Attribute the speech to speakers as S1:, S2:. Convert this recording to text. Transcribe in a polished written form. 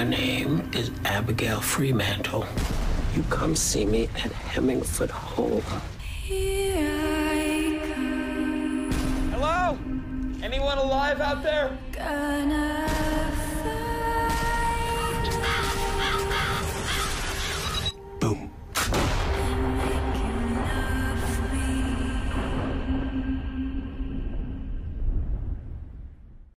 S1: name is Abigail Fremantle. You come see me at Hemmingford Home.
S2: Here I come.
S3: Hello? Anyone alive out there?
S2: Gonna